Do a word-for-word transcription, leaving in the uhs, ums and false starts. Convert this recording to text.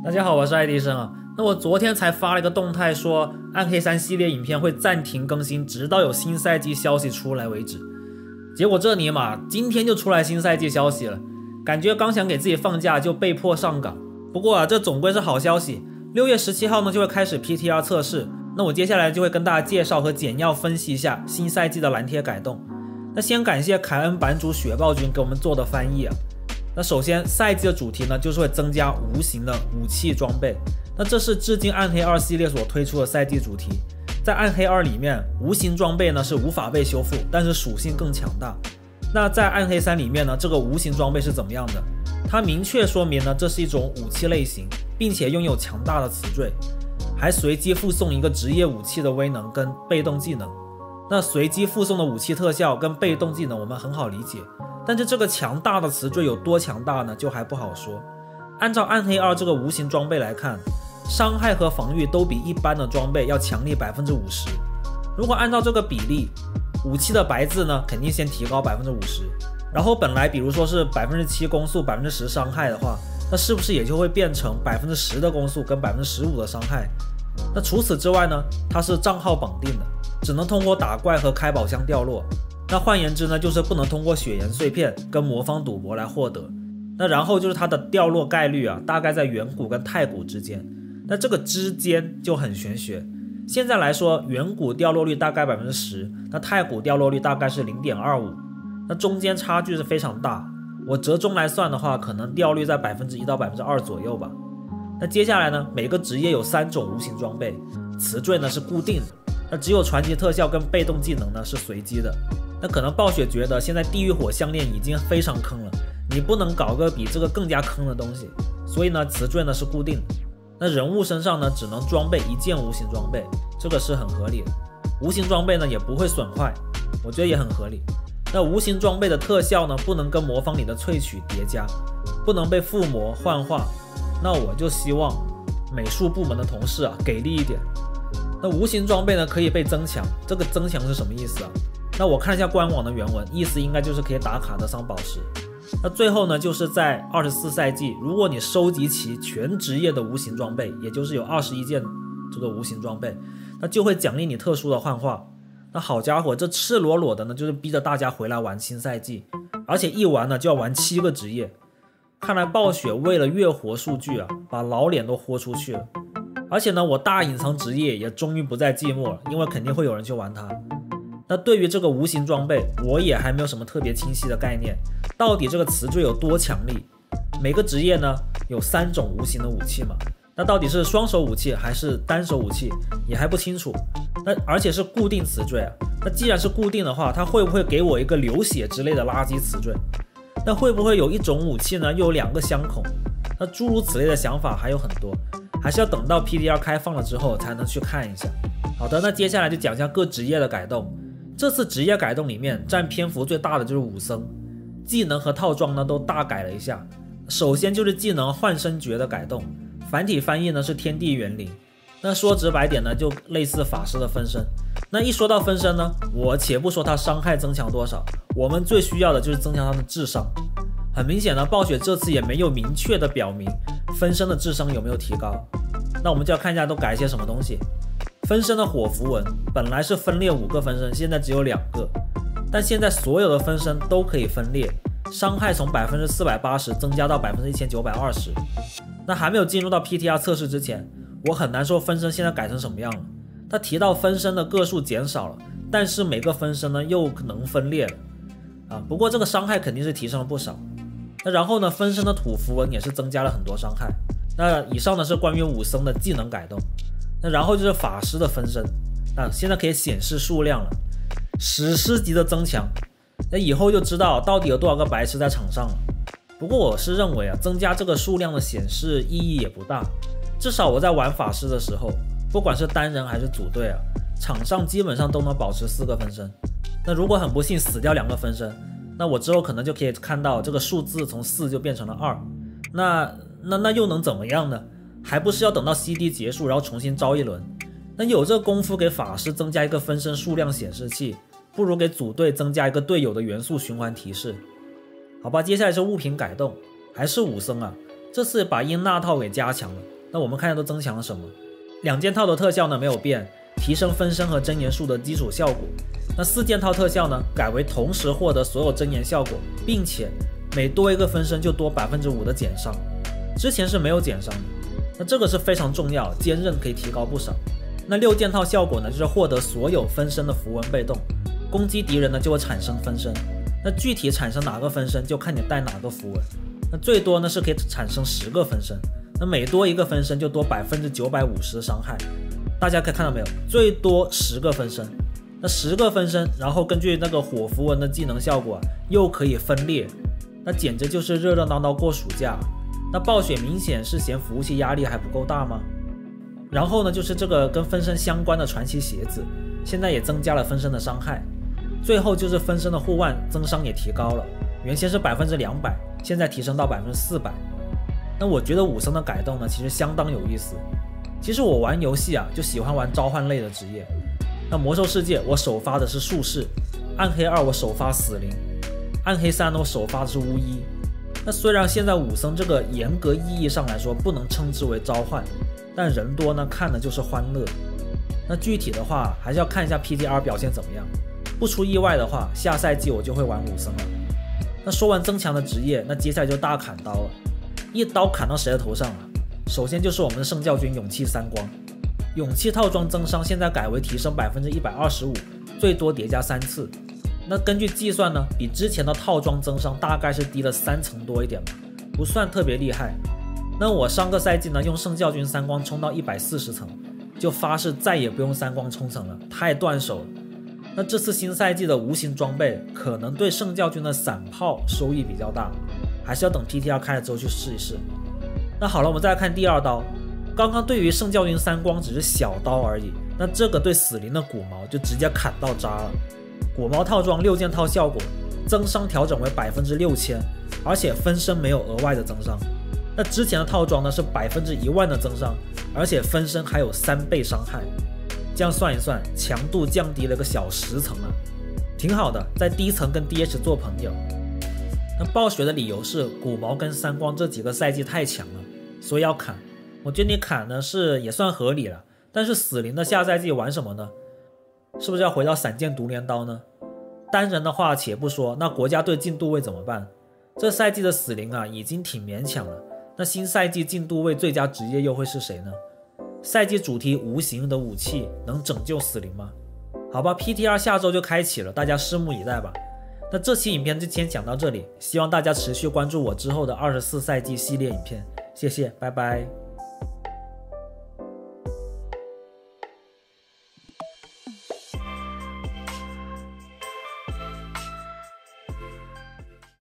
大家好，我是爱迪生啊。那我昨天才发了一个动态说，暗黑三系列影片会暂停更新，直到有新赛季消息出来为止。结果这尼玛今天就出来新赛季消息了，感觉刚想给自己放假就被迫上岗。不过啊，这总归是好消息。六月十七号呢就会开始 P T R 测试，那我接下来就会跟大家介绍和简要分析一下新赛季的蓝贴改动。那先感谢凯恩版主雪豹君给我们做的翻译啊。那首先赛季的主题呢就是会增加无形的武器装备，那这是致敬暗黑二系列所推出的赛季主题。在暗黑二里面，无形装备呢是无法被修复，但是属性更强大。那在暗黑三里面呢，这个无形装备是怎么样的？它明确说明呢这是一种武器类型，并且拥有强大的词缀，还随机附送一个职业武器的威能跟被动技能。那随机附送的武器特效跟被动技能我们很好理解，但是这个强大的词缀有多强大呢，就还不好说。按照暗黑二这个无形装备来看，伤害和防御都比一般的装备要强力 百分之五十。 如果按照这个比例，武器的白字呢肯定先提高 百分之五十， 然后本来比如说是 百分之七 攻速 百分之十 伤害的话，那是不是也就会变成 百分之十 的攻速跟 百分之十五 的伤害？那除此之外呢，它是账号绑定的，只能通过打怪和开宝箱掉落。那换言之呢，就是不能通过血岩碎片跟魔方赌博来获得。那然后就是它的掉落概率啊，大概在远古跟太古之间。那这个之间就很玄学。现在来说，远古掉落率大概 百分之十， 那太古掉落率大概是 零点二五， 那中间差距是非常大。我折中来算的话，可能掉率在 百分之一 到 百分之二 左右吧。那接下来呢，每个职业有三种无形装备，词缀呢是固定的，那只有传奇特效跟被动技能呢是随机的。那可能暴雪觉得现在地狱火项链已经非常坑了，你不能搞个比这个更加坑的东西，所以呢词缀呢是固定的。那人物身上呢只能装备一件无形装备，这个是很合理的。无形装备呢也不会损坏，我觉得也很合理。那无形装备的特效呢不能跟魔方里的萃取叠加，不能被附魔幻化，那我就希望美术部门的同事啊给力一点。那无形装备呢可以被增强，这个增强是什么意思啊？那我看一下官网的原文，意思应该就是可以打卡得上宝石。那最后呢，就是在二十四赛季，如果你收集齐全职业的无形装备，也就是有二十一件这个无形装备，那就会奖励你特殊的幻化。那好家伙，这赤裸裸的呢，就是逼着大家回来玩新赛季，而且一玩呢就要玩七个职业。看来暴雪为了月活数据啊，把老脸都豁出去了。而且呢，我大隐藏职业也终于不再寂寞了，因为肯定会有人去玩它。那对于这个无形装备，我也还没有什么特别清晰的概念，到底这个词缀有多强力？每个职业呢有三种无形的武器嘛，那到底是双手武器还是单手武器也还不清楚。那而且是固定词缀啊，那既然是固定的话，它会不会给我一个流血之类的垃圾词缀？那会不会有一种武器呢又有两个相孔？那诸如此类的想法还有很多，还是要等到 P T R 开放了之后才能去看一下。好的，那接下来就讲一下各职业的改动。这次职业改动里面占篇幅最大的就是武僧，技能和套装呢都大改了一下。首先就是技能幻身诀的改动，繁体翻译呢是天地元灵，那说直白点呢就类似法师的分身。那一说到分身呢，我且不说他伤害增强多少，我们最需要的就是增强他的智商。很明显呢，暴雪这次也没有明确的表明分身的智商有没有提高，那我们就要看一下都改些什么东西。分身的火符文本来是分裂五个分身，现在只有两个，但现在所有的分身都可以分裂，伤害从 百分之四百八十 增加到 百分之一千九百二十。 那还没有进入到 P T R 测试之前，我很难说分身现在改成什么样了。他提到分身的个数减少了，但是每个分身呢又能分裂了啊，不过这个伤害肯定是提升了不少。那然后呢，分身的土符文也是增加了很多伤害。那以上呢是关于武僧的技能改动。那然后就是法师的分身，那现在可以显示数量了，史诗级的增强。那以后就知道到底有多少个白痴在场上了。不过我是认为啊，增加这个数量的显示意义也不大，至少我在玩法师的时候，不管是单人还是组队啊，场上基本上都能保持四个分身。那如果很不幸死掉两个分身，那我之后可能就可以看到这个数字从四就变成了二，那那那又能怎么样呢？还不是要等到 C D 结束然后重新招一轮。那有这功夫给法师增加一个分身数量显示器，不如给组队增加一个队友的元素循环提示。好吧，接下来是物品改动，还是武僧啊，这次把音纳套给加强了， 那我们看一下都增强了什么。两件套的特效呢没有变，提升分身和真言术的基础效果。那四件套特效呢改为同时获得所有真言效果，并且每多一个分身就多 百分之五 的减伤，之前是没有减伤的。那这个是非常重要，坚韧可以提高不少。那六件套效果呢就是获得所有分身的符文被动，攻击敌人呢就会产生分身。那具体产生哪个分身就看你带哪个符文。那最多呢是可以产生十个分身，那每多一个分身就多 百分之九百五十 的伤害。大家可以看到没有，最多十个分身。那十个分身，然后根据那个火符文的技能效果、啊、又可以分裂，那简直就是热热闹闹过暑假。那暴雪明显是嫌服务器压力还不够大吗？然后呢就是这个跟分身相关的传奇鞋子，现在也增加了分身的伤害。最后就是分身的护腕增伤也提高了，原先是 百分之两百， 现在提升到 百分之四百。 那我觉得武僧的改动呢其实相当有意思。其实我玩游戏啊就喜欢玩召唤类的职业。那魔兽世界我首发的是术士，暗黑二我首发死灵，暗黑三我首发的是巫医。那虽然现在武僧这个严格意义上来说不能称之为召唤，但人多呢看的就是欢乐。那具体的话还是要看一下 P T R 表现怎么样，不出意外的话下赛季我就会玩武僧了。那说完增强的职业，那接下来就大砍刀了，一刀砍到谁的头上了？首先就是我们的圣教军勇气三光，勇气套装增伤现在改为提升 百分之一百二十五， 最多叠加三次。那根据计算呢，比之前的套装增伤大概是低了三层多一点吧，不算特别厉害。那我上个赛季呢用圣教军三光冲到一百四十层，就发誓再也不用三光冲层了，太断手了。那这次新赛季的无形装备可能对圣教军的散炮收益比较大，还是要等 P T R 开了之后去试一试。那好了，我们再来看第二刀。刚刚对于圣教军三光只是小刀而已，那这个对死灵的骨毛就直接砍到渣了。骨毛套装六件套效果，增伤调整为 百分之六千， 而且分身没有额外的增伤。那之前的套装呢是 百分之一万 的增伤，而且分身还有三倍伤害。这样算一算，强度降低了个小十层啊，挺好的，在低层跟 D H 做朋友。那暴雪的理由是骨毛跟三光这几个赛季太强了，所以要砍。我觉得你砍呢是也算合理了，但是死灵的下赛季玩什么呢？是不是要回到闪剑独镰刀呢？单人的话且不说，那国家队进度位怎么办？这赛季的死灵啊已经挺勉强了，那新赛季进度位最佳职业又会是谁呢？赛季主题无形的武器能拯救死灵吗？好吧， P T R 下周就开启了，大家拭目以待吧。那这期影片就先讲到这里，希望大家持续关注我之后的二十四赛季系列影片，谢谢，拜拜。